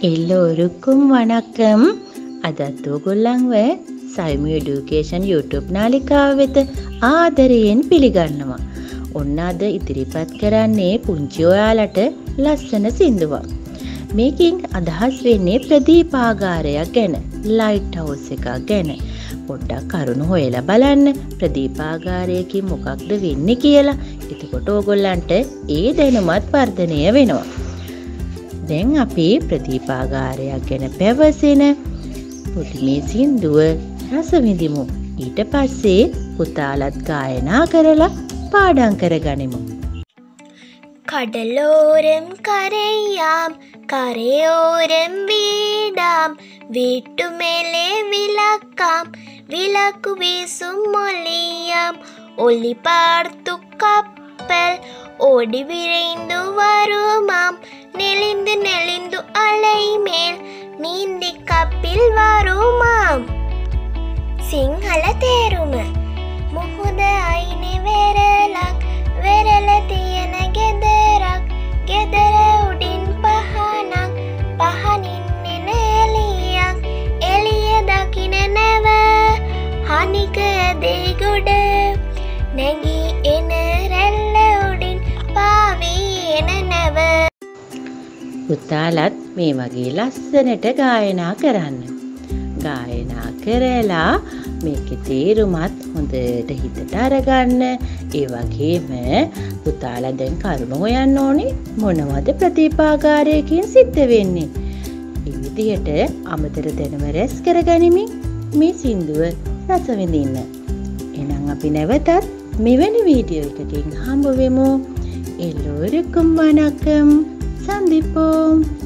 එල්ලෝරුකුම් වණක්කම් අදත් ඔයගොල්ලන්ව සයිමි education YouTube නාලිකාව වෙත ආදරයෙන් පිළිගන්නවා. ඔන්න අද ඉදිරිපත් කරන්නේ පුංචි ඔයාලට ලස්සන සින්දුවක්. මේකෙන් අදහස් වෙන්නේ ප්‍රදීපාගාරයක් ගැන, ලයිට් හවුස් එකක් ගැන. පොඩ්ඩක් කරුණු හොයලා බලන්න ප්‍රදීපාගාරයකින් මොකක්ද වෙන්නේ කියලා. එතකොට ඕගොල්ලන්ට ඒ දැනුමත් වර්ධනය වෙනවා. දැන් අපි ප්‍රදීපාගාරයක් ගැන පැවසෙන පොඩි මේ සින්දුව රස විඳිමු. ඊට පස්සේ පුතාලත් ගායනා කරලා පාඩම් කරගනිමු. കടലോരം കരയാം കരയോരം വീടാം വീട്ടുമേലെ വിളക്കാം വിളക്കു വീസും ഒലിയാം ഒലി പാർത്തു കപ്പൽ ഓടി വിரைந்து വരുമാം നെളിந்து നെളിந்து അലൈമേൽ നീന്തി കപ്പിൽ വരുമാം. සිංහල තේරුම මුහුද අයිනේ වෙරළක් වෙරළ තියෙන ගෙදරක් ගෙදර උඩින් පහනක් පහනින් එන එළියක් එළිය දකින නැව හනික ඇදේ ගොඩ නැගී එන රැල්ල උඩින් පාවී එන නැව. පුතාලත් මේ වගේ ලස්සනට ගායනා කරන්න. ගායනා කරලා මේකේ තේරුමත් හොඳට හිතට අරගන්න. ඒ වගේම පුතාලා දැන් කරුණු හොයන්න ඕනේ මොනවද ප්‍රදීපාගාරයකින් සිද්ධ වෙන්නේ. මේ විදිහට අමතර දැනුම රැස් කරගනිමින් මේ සින්දුව රස විඳින්න. එහෙනම් අපි නැවතත් මෙවැනි වීඩියෝ එකකින් හම්බ වෙමු. එළෝරුකුම් වණක්කම් සන්දිප්පෝ.